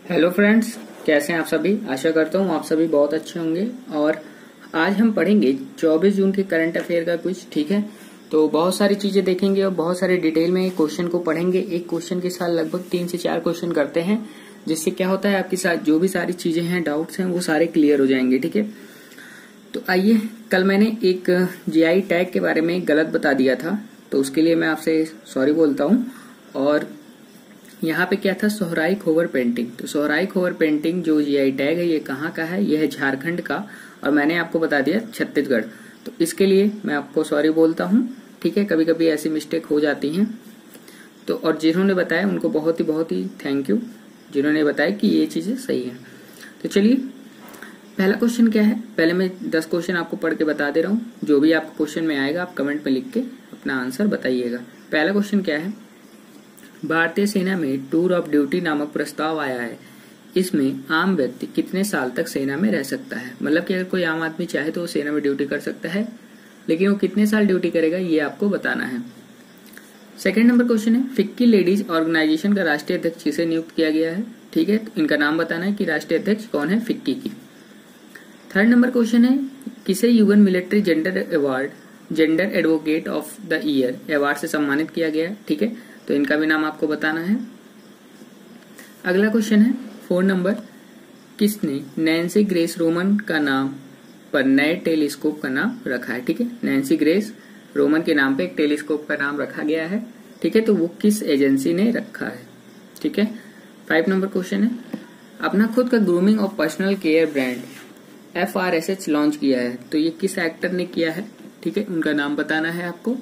Hello friends, कैसे हैं आप सभी। आशा करता हूँ आप सभी बहुत अच्छे होंगे। और आज हम पढ़ेंगे 24 जून के करंट अफेयर का कुछ। ठीक है, तो बहुत सारी चीजें देखेंगे और बहुत सारे डिटेल में क्वेश्चन को पढ़ेंगे। एक क्वेश्चन के साथ लगभग 3 से 4 क्वेश्चन करते हैं, जिससे क्या होता है आपके साथ जो भी सारी चीजें हैं, डाउट्स हैं, वो सारे क्लियर हो जाएंगे। ठीक है, तो आइए, कल मैंने एक जीआई टैग के बारे में गलत बता दिया था, तो उसके लिए मैं आपसे सॉरी बोलता हूँ। और यहाँ पे क्या था, सोहराई खोवर पेंटिंग। तो सोहराई खोवर पेंटिंग जो जीआई टैग है, ये कहाँ का है, ये है झारखंड का, और मैंने आपको बता दिया छत्तीसगढ़। तो इसके लिए मैं आपको सॉरी बोलता हूँ। ठीक है, कभी कभी ऐसी मिस्टेक हो जाती हैं। तो और जिन्होंने बताया उनको बहुत ही थैंक यू, जिन्होंने बताया कि ये चीजें सही है। तो चलिए, पहला क्वेश्चन क्या है, पहले मैं 10 क्वेश्चन आपको पढ़ के बता दे रहा हूँ। जो भी आपको क्वेश्चन में आएगा आप कमेंट में लिख के अपना आंसर बताइएगा। पहला क्वेश्चन क्या है, भारतीय सेना में टूर ऑफ ड्यूटी नामक प्रस्ताव आया है। इसमें आम व्यक्ति कितने साल तक सेना में रह सकता है। मतलब कि अगर कोई आम आदमी चाहे तो वो सेना में ड्यूटी कर सकता है, लेकिन वो कितने साल ड्यूटी करेगा ये आपको बताना है। सेकंड नंबर क्वेश्चन है, फिक्की लेडीज ऑर्गेनाइजेशन का राष्ट्रीय अध्यक्ष किसे नियुक्त किया गया है। ठीक है, तो इनका नाम बताना है कि राष्ट्रीय अध्यक्ष कौन है फिक्की की। थर्ड नंबर क्वेश्चन है, किसे UN military gender advocate of the year award से सम्मानित किया गया है। ठीक है, तो इनका भी नाम आपको बताना है। अगला क्वेश्चन है 4 नंबर, किसने नैन्सी ग्रेस रोमन का नाम पर नए टेलीस्कोप का नाम रखा है। ठीक है, नैन्सी ग्रेस रोमन के नाम पे एक टेलीस्कोप का नाम रखा गया है। ठीक है, तो वो किस एजेंसी ने रखा है। ठीक है, 5 नंबर क्वेश्चन है, अपना खुद का ग्रूमिंग और personal care brand FRSH launch किया है, तो ये किस एक्टर ने किया है। ठीक है, उनका नाम बताना है आपको।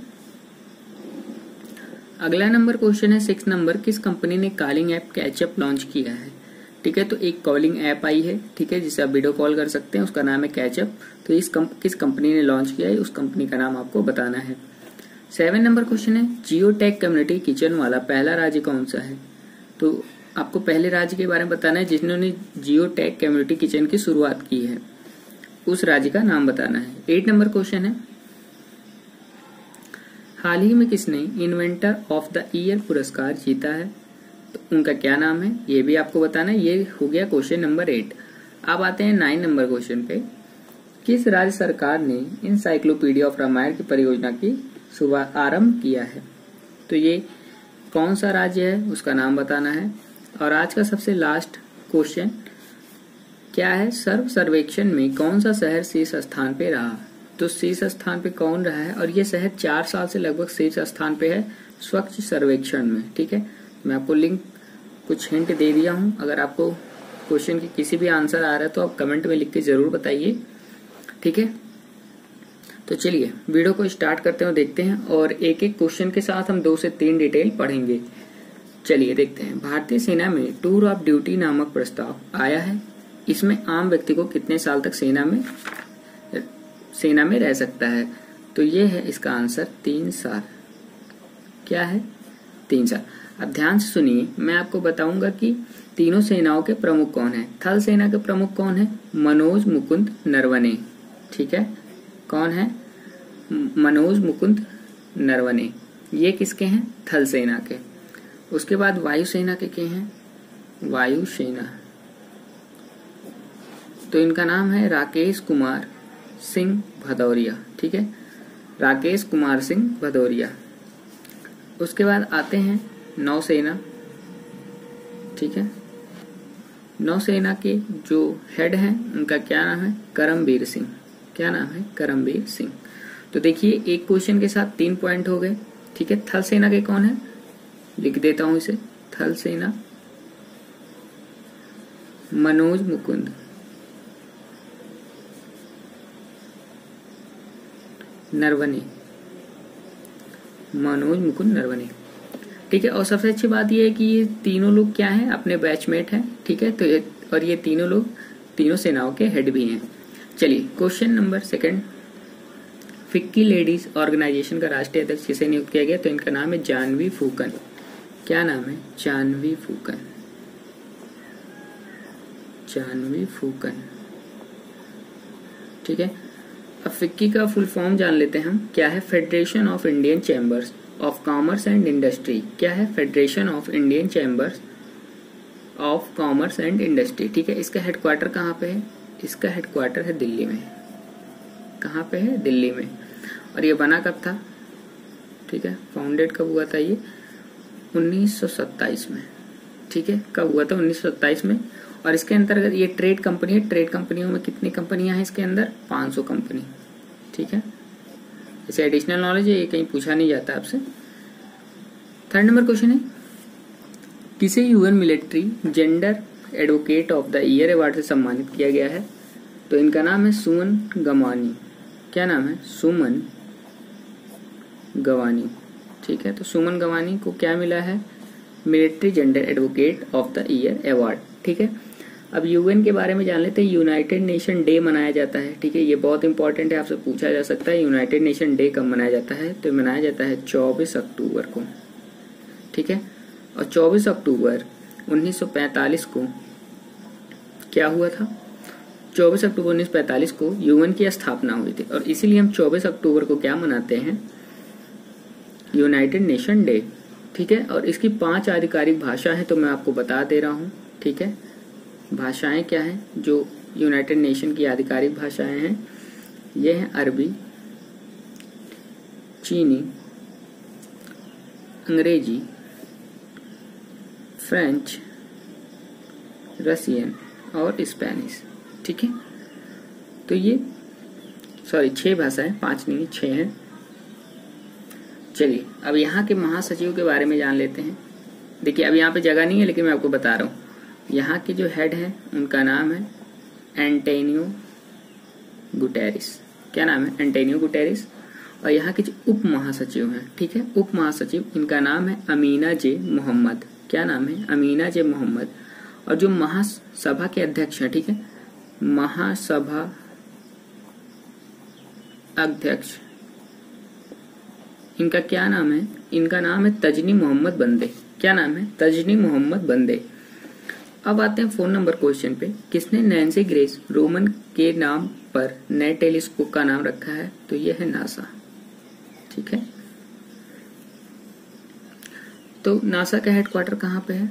अगला नंबर क्वेश्चन है 6 नंबर, किस कंपनी ने कॉलिंग ऐप कैचअप लॉन्च किया है। ठीक है, तो एक कॉलिंग ऐप आई है, ठीक है, जिसे आप वीडियो कॉल कर सकते हैं, उसका नाम है कैचअप। तो किस कंपनी ने लॉन्च किया है, उस कंपनी का नाम आपको बताना है। 7 नंबर क्वेश्चन है, जियो टैग कम्युनिटी किचन वाला पहला राज्य कौन सा है। तो आपको पहले राज्य के बारे में बताना है जिन्होंने जियो टैग कम्युनिटी किचन की शुरुआत की है, उस राज्य का नाम बताना है। 8 नंबर क्वेश्चन है, हाल ही में किसने इन्वेंटर ऑफ द ईयर पुरस्कार जीता है, तो उनका क्या नाम है, ये भी आपको बताना है। ये हो गया क्वेश्चन नंबर 8। अब आते हैं 9 नंबर क्वेश्चन पे, किस राज्य सरकार ने इंसाइक्लोपीडिया ऑफ रामायण की परियोजना की आरंभ किया है। तो ये कौन सा राज्य है, उसका नाम बताना है। और आज का सबसे लास्ट क्वेश्चन क्या है, सर्व सर्वेक्षण में कौन सा शहर शीर्ष स्थान पे रहा। तो शीर्ष स्थान पे कौन रहा है, और ये शहर 4 साल से लगभग शीर्ष स्थान पे है स्वच्छ सर्वेक्षण में। ठीक है, मैं आपको लिंक कुछ हिंट दे दिया हूं। अगर आपको क्वेश्चन की किसी भी आंसर आ रहा है तो आप कमेंट में लिख के जरूर बताइए। ठीक है, तो चलिए वीडियो को स्टार्ट करते हैं, देखते हैं, और एक एक क्वेश्चन के साथ हम 2 से 3 डिटेल पढ़ेंगे। चलिए देखते हैं, भारतीय सेना में टूर ऑफ ड्यूटी नामक प्रस्ताव आया है। इसमें आम व्यक्ति को कितने साल तक सेना में रह सकता है। तो ये है इसका आंसर 3 साल। क्या है, 3 साल। अब ध्यान से सुनिए, मैं आपको बताऊंगा कि तीनों सेनाओं के प्रमुख कौन है। थल सेना के प्रमुख कौन है, मनोज मुकुंद नरवणे। ठीक है, कौन है, मनोज मुकुंद नरवणे। ये किसके हैं, थल सेना के। उसके बाद वायुसेना के हैं, वायुसेना, तो इनका नाम है राकेश कुमार सिंह भदौरिया। ठीक है, राकेश कुमार सिंह भदौरिया। उसके बाद आते हैं नौसेना। ठीक है, नौसेना के जो हेड हैं उनका क्या नाम है, करमबीर सिंह। क्या नाम है, करमबीर सिंह। तो देखिए, एक क्वेश्चन के साथ 3 पॉइंट हो गए। ठीक है, थल सेना के कौन है, लिख देता हूं इसे, थल सेना मनोज मुकुंद नरवणे, मनोज मुकुंद नरवणे। ठीक है, और सबसे अच्छी बात यह है कि ये तीनों लोग क्या हैं, अपने बैचमेट हैं। ठीक है, तो और ये तीनों लोग तीनों सेनाओं के हेड भी हैं। चलिए question number 2, FICCI ladies organisation का राष्ट्रीय अध्यक्ष किसे नियुक्त किया गया। तो इनका नाम है जानवी फूकन। क्या नाम है, जानवी फूकन, जानवी फूकन। ठीक है, अब फिक्की का फुल फॉर्म जान लेते हैं हम। क्या है, federation of Indian chambers of commerce and industry. क्या है, federation of Indian chambers of commerce and industry, ठीक है। इसका हेडक्वार्टर कहाँ पे है? इसका हेडक्वार्टर है दिल्ली में। कहाँ पे है? दिल्ली में। और ये बना कब था? ठीक है, फाउंडेड कब हुआ था ये? 1927 में, ठीक है। कब हुआ था? 1927 में। और इसके अंतर्गत ये ट्रेड कंपनी है। ट्रेड कंपनियों में कितनी कंपनियां हैं इसके अंदर? 500 कंपनी, ठीक है। इसे एडिशनल नॉलेज है, ये कहीं पूछा नहीं जाता आपसे। थर्ड नंबर क्वेश्चन है, किसे UN military gender advocate of the year award से सम्मानित किया गया है? तो इनका नाम है सुमन गवानी। क्या नाम है? सुमन गवानी, ठीक है। तो सुमन गवानी को क्या मिला है? Military gender advocate of the year award, ठीक है। अब यूएन के बारे में जान लेते हैं। यूनाइटेड नेशन डे मनाया जाता है, ठीक है। ये बहुत इंपॉर्टेंट है, आपसे पूछा जा सकता है यूनाइटेड नेशन डे कब मनाया जाता है? तो मनाया जाता है 24 अक्टूबर को, ठीक है। और 24 अक्टूबर 1945 को क्या हुआ था? 24 अक्टूबर 1945 को यूएन की स्थापना हुई थी, और इसीलिए हम 24 अक्टूबर को क्या मनाते हैं? यूनाइटेड नेशन डे, ठीक है। और इसकी 5 आधिकारिक भाषा है, तो मैं आपको बता दे रहा हूं, ठीक है। भाषाएं क्या हैं जो यूनाइटेड नेशन की आधिकारिक भाषाएं हैं? ये हैं अरबी, चीनी, अंग्रेजी, फ्रेंच, रसियन और स्पेनिश, ठीक है। तो ये 6 भाषाएं, 5 नहीं 6 हैं। चलिए अब यहाँ के महासचिव के बारे में जान लेते हैं। देखिए अब यहाँ पे जगह नहीं है, लेकिन मैं आपको बता रहा हूँ। यहाँ के जो हेड है उनका नाम है एंटोनियो गुटेरेस। क्या नाम है? Antonio Guterres. और यहाँ के जो उप महासचिव हैं, ठीक है, उप महासचिव, इनका नाम है अमीना जे मोहम्मद। क्या नाम है? अमीना जे मोहम्मद। और जो महासभा के अध्यक्ष हैं, ठीक है, महासभा अध्यक्ष, इनका क्या नाम है? इनका नाम है तजनी मोहम्मद बंदे। क्या नाम है? तजनी मोहम्मद बंदे। अब आते हैं 4 नंबर क्वेश्चन पे। किसने नैन्सी ग्रेस रोमन के नाम पर नए टेलीस्कोप का नाम रखा है? तो ये है नासा, ठीक है। तो नासा का हेडक्वार्टर कहाँ पे है?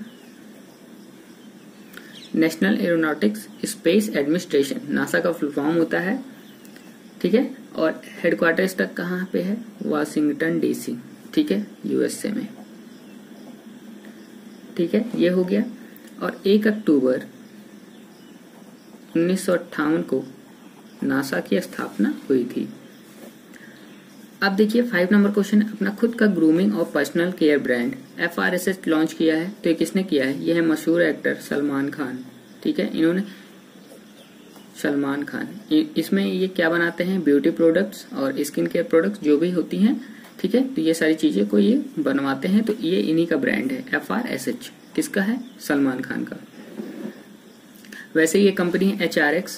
National aeronautics space administration, NASA का फुल फॉर्म होता है, ठीक है। और हेडक्वार्टर इसका कहाँ पे है? वाशिंगटन डीसी, ठीक है, यूएसए में, ठीक है। ये हो गया। और 1 अक्टूबर 1958 को नासा की स्थापना हुई थी। अब देखिए 5 नंबर क्वेश्चन, अपना खुद का ग्रूमिंग और personal care brand FRSH launch किया है। तो ये किसने किया है? ये है मशहूर एक्टर सलमान खान, ठीक है। इन्होंने सलमान खान, इसमें ये क्या बनाते हैं? ब्यूटी प्रोडक्ट्स और स्किन केयर प्रोडक्ट्स जो भी होती हैं, ठीक है। तो ये सारी चीजें को ये बनवाते हैं। तो ये इन्हीं का ब्रांड है FRSH। किसका है? सलमान खान का। वैसे ये कंपनी है HRX,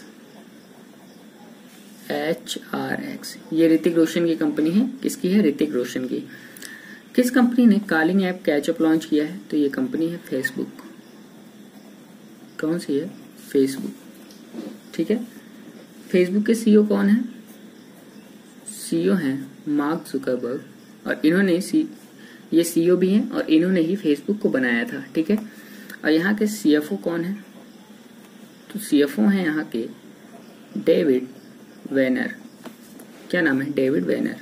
ये ऋतिक रोशन की कंपनी है। किसकी है? ऋतिक रोशन की। किस कंपनी ने कॉलिंग ऐप कैचअप लॉन्च किया है? तो ये कंपनी है फेसबुक। कौन सी है? फेसबुक, ठीक है। फेसबुक के CEO कौन है? CEO हैं मार्क जुकरबर्ग, और इन्होंने ये CEO भी हैं और इन्होंने ही फेसबुक को बनाया था, ठीक है। और यहाँ के CFO कौन है? तो CFO हैं यहाँ के डेविड वेनर। क्या नाम है? डेविड वेनर,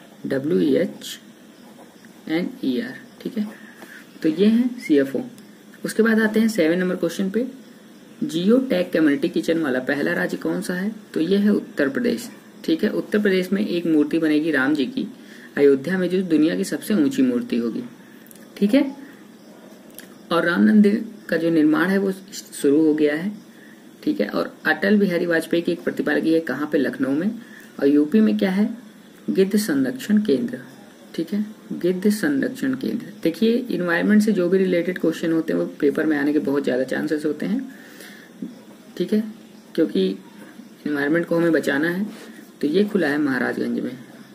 WEHNER, ठीक है। तो ये हैं CFO। उसके बाद आते हैं 7 नंबर क्वेश्चन पे। जियो टैग कम्युनिटी किचन वाला पहला राज्य कौन सा है? तो ये है उत्तर प्रदेश, ठीक है। उत्तर प्रदेश में एक मूर्ति बनेगी राम जी की अयोध्या में, जो दुनिया की सबसे ऊंची मूर्ति होगी, ठीक है। और राम मंदिर का जो निर्माण है वो शुरू हो गया है, ठीक है। और अटल बिहारी वाजपेयी की एक प्रतिमा लगी है कहाँ पे? लखनऊ में। और यूपी में क्या है? गिद्ध संरक्षण केंद्र, ठीक है, गिद्ध संरक्षण केंद्र। देखिए इन्वायरमेंट से जो भी रिलेटेड क्वेश्चन होते हैं वो पेपर में आने के बहुत ज्यादा चांसेस होते हैं, ठीक है, क्योंकि इन्वायरमेंट को हमें बचाना है। तो ये खुला है महाराजगंज में,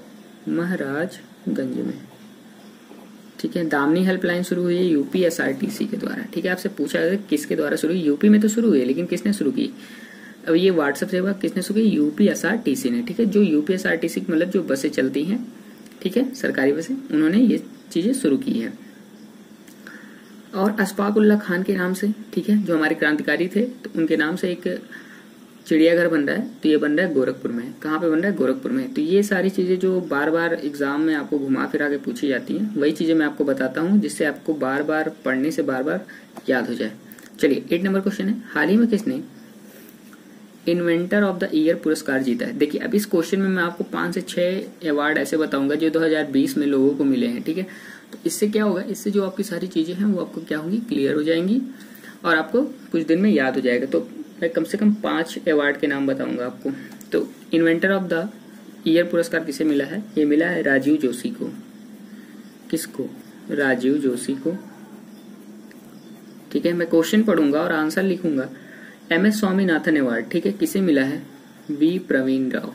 ठीक है। दामनी हेल्पलाइन शुरू हुई है UPSRTC के द्वारा, ठीक है। आपसे पूछा है किसके द्वारा शुरू हुई? यूपी में तो शुरू हुई है, लेकिन किसने शुरू की? अब ये व्हाट्सएप सेवा किसने शुरू की? UPSRTC ने, ठीक है। जो UPSRTC मतलब जो बसें चलती हैं, ठीक है, सरकारी बसें, उन्होंने ये चीजें शुरू की है। और अशफाक उल्लाह खान के नाम से, ठीक है, जो हमारे क्रांतिकारी थे, तो उनके नाम से एक चिड़ियाघर बन रहा है, तो ये बन रहा है गोरखपुर में। कहाँ पे बन रहा है? गोरखपुर में। तो ये सारी चीजें जो बार बार एग्जाम में आपको घुमा फिरा के पूछी जाती हैं, वही चीजें मैं आपको बताता हूँ, जिससे आपको बार बार पढ़ने से बार बार याद हो जाए। चलिए 8 नंबर क्वेश्चन है, हाल ही में किसने इन्वेंटर ऑफ द ईयर पुरस्कार जीता है? देखिए अब इस क्वेश्चन में मैं आपको 5 से 6 अवार्ड ऐसे बताऊंगा जो 2020 में लोगों को मिले हैं, ठीक है। तो इससे क्या होगा, इससे जो आपकी सारी चीजें हैं वो आपको क्या होंगी, क्लियर हो जाएंगी और आपको कुछ दिन में याद हो जाएगा। तो मैं कम से कम 5 अवार्ड के नाम बताऊंगा आपको। तो इन्वेंटर ऑफ द ईयर पुरस्कार किसे मिला है? ये मिला है राजीव जोशी को। किसको? राजीव जोशी को, ठीक है। मैं क्वेश्चन पढ़ूंगा और आंसर लिखूंगा। MS स्वामीनाथन अवार्ड, ठीक है, किसे मिला है? वी प्रवीण राव।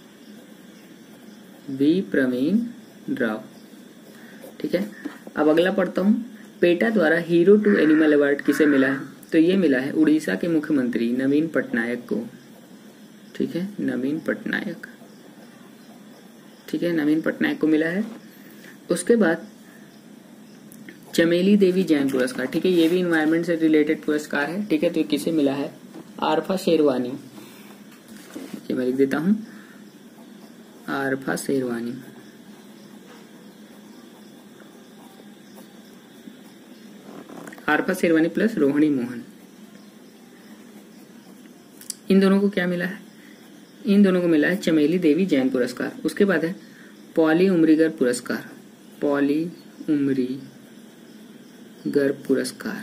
वी प्रवीण राव, ठीक है। अब अगला पढ़ता हूं, पेटा द्वारा हीरो टू एनिमल अवार्ड किसे मिला है? तो ये मिला है उड़ीसा के मुख्यमंत्री नवीन पटनायक को, ठीक है, नवीन पटनायक, ठीक है, नवीन पटनायक को मिला है। उसके बाद चमेली देवी जैन पुरस्कार, ठीक है, ये भी इन्वायरमेंट से रिलेटेड पुरस्कार है, ठीक है। तो ये किसे मिला है? आरफा शेरवानी, ये मैं लिख देता हूं, आरफा शेरवानी। आरफा शेरवानी प्लस रोहिणी मोहन, इन दोनों को क्या मिला है? इन दोनों को मिला है चमेली देवी जैन पुरस्कार। उसके बाद है पॉली उमरीगर पुरस्कार, पॉली उमरीगर पुरस्कार,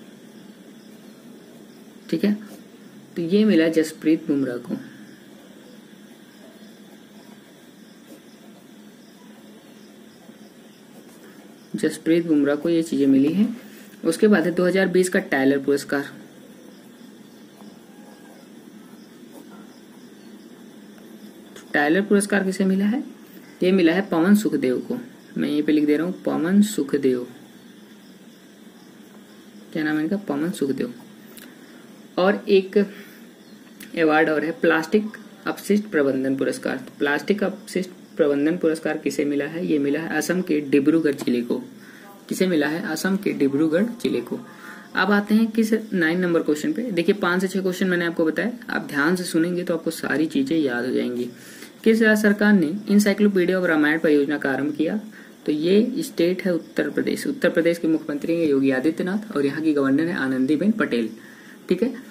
ठीक है। तो ये मिला जसप्रीत बुमराह को। जसप्रीत बुमराह को ये चीजें मिली हैं। उसके बाद है 2020 का टाइलर पुरस्कार, टाइलर पुरस्कार किसे मिला है? ये मिला है पवन सुखदेव को। मैं यहीं पे लिख दे रहा हूं, पवन सुखदेव, क्या नाम है इनका? पवन सुखदेव। और एक अवार्ड और है प्लास्टिक अपशिष्ट प्रबंधन पुरस्कार। प्लास्टिक अपशिष्ट प्रबंधन पुरस्कार किसे मिला है? ये मिला है असम के डिब्रूगढ़ जिले को। किसे मिला है? असम के डिब्रूगढ़ जिले को। अब आते हैं किस 9 नंबर क्वेश्चन पे। देखिए 5 से 6 क्वेश्चन मैंने आपको बताया, आप ध्यान से सुनेंगे तो आपको सारी चीजें याद हो जाएंगी। किस राज्य सरकार ने इंसाइक्लोपीडिया ऑफ रामायण परियोजना का आरंभ किया? तो ये स्टेट है उत्तर प्रदेश। उत्तर प्रदेश के मुख्यमंत्री हैं योगी आदित्यनाथ और यहाँ की गवर्नर है आनंदीबेन पटेल, ठीक है।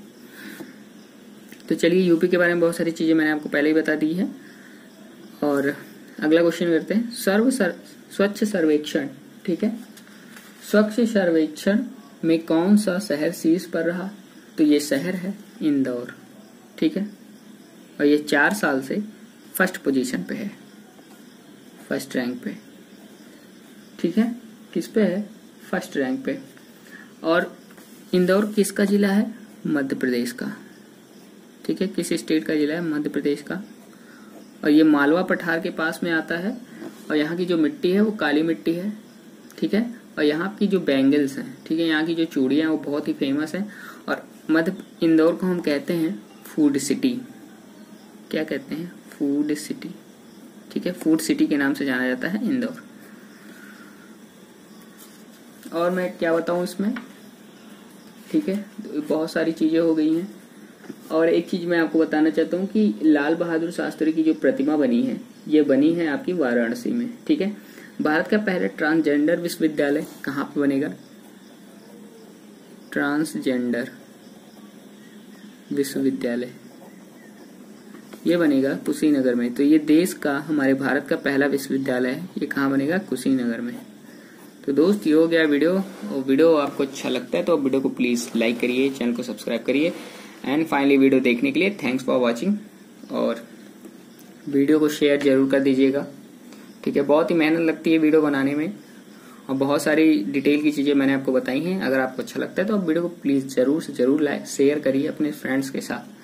तो चलिए यूपी के बारे में बहुत सारी चीजें मैंने आपको पहले ही बता दी है। और अगला क्वेश्चन करते हैं, स्वच्छ सर्वेक्षण, ठीक है, स्वच्छ सर्वेक्षण में कौन सा शहर शीर्ष पर रहा? तो ये शहर है इंदौर, ठीक है, और ये 4 साल से फर्स्ट पोजीशन पे है, फर्स्ट रैंक पे, ठीक है। किस पे है? फर्स्ट रैंक पे। और इंदौर किसका जिला है? मध्य प्रदेश का, ठीक है। किस स्टेट का जिला है? मध्य प्रदेश का। और ये मालवा पठार के पास में आता है और यहाँ की जो मिट्टी है वो काली मिट्टी है, ठीक है। और यहाँ की जो बैंगल्स हैं, ठीक है, यहाँ की जो चूड़ियां वो बहुत ही फेमस है। और मध्य इंदौर को हम कहते हैं फूड सिटी। क्या कहते हैं? फूड सिटी, ठीक है, फूड सिटी के नाम से जाना जाता है इंदौर। और मैं क्या बताऊं इसमें, ठीक है, तो बहुत सारी चीजें हो गई हैं। और एक चीज मैं आपको बताना चाहता हूँ कि लाल बहादुर शास्त्री की जो प्रतिमा बनी है ये बनी है आपकी वाराणसी में, ठीक है। भारत का पहला ट्रांसजेंडर विश्वविद्यालय कहाँ पे बनेगा? ट्रांसजेंडर विश्वविद्यालय ये बनेगा कुशीनगर में। तो ये देश का, हमारे भारत का पहला विश्वविद्यालय है, ये कहाँ बनेगा? कुशीनगर में। तो दोस्त ये हो गया वीडियो, और वीडियो आपको अच्छा लगता है तो वीडियो को प्लीज लाइक करिए, चैनल को सब्सक्राइब करिए। एंड फाइनली वीडियो देखने के लिए थैंक्स फॉर वॉचिंग, और वीडियो को शेयर जरूर कर दीजिएगा, ठीक है। बहुत ही मेहनत लगती है वीडियो बनाने में और बहुत सारी डिटेल की चीजें मैंने आपको बताई हैं। अगर आपको अच्छा लगता है तो आप वीडियो को प्लीज जरूर से जरूर शेयर करिए अपने फ्रेंड्स के साथ।